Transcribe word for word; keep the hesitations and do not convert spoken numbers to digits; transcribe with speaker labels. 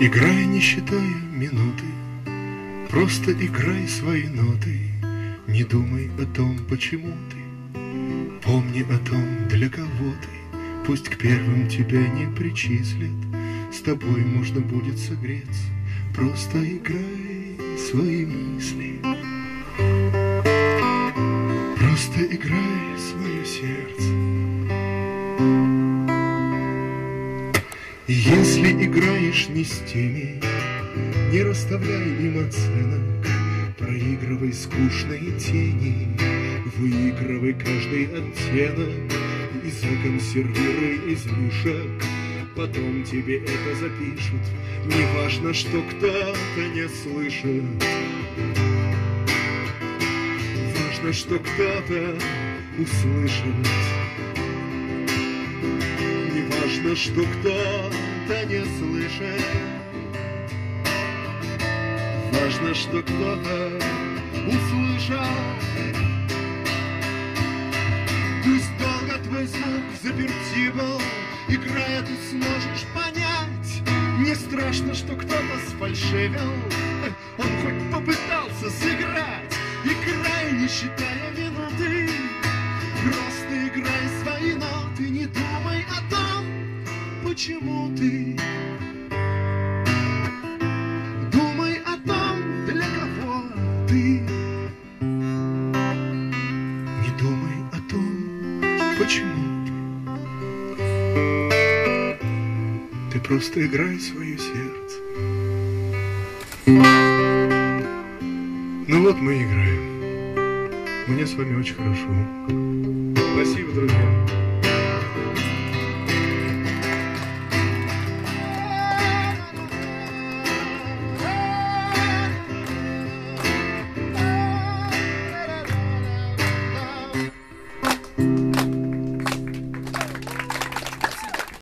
Speaker 1: Играй, не считая минуты, просто играй свои ноты. Не думай о том, почему ты, помни о том, для кого ты. Пусть к первым тебя не причислят, с тобой можно будет согреться. Просто играй свои мысли, просто играй свое сердце. Если играешь не с теми, не расставляй им оценок, проигрывай скучные тени, выигрывай каждый оттенок и законсервируй излишек. Потом тебе это запишут, неважно, что кто-то не слышит. Важно, что кто-то услышит. Неважно, что кто-то не слышит. Важно, что кто-то услышал. Пусть долго твой звук заперти был, играя ты сможешь понять. Не страшно, что кто-то сфальшивил, он хоть попытался сыграть. Играй, не считая минуты, просто играй свои ноты. Не думай о том, почему ты. Думай о том, для кого ты. Не думай о том, почему ты. Ты просто играй свое сердце. Ну вот мы играем. Мне с вами очень хорошо. Спасибо, друзья.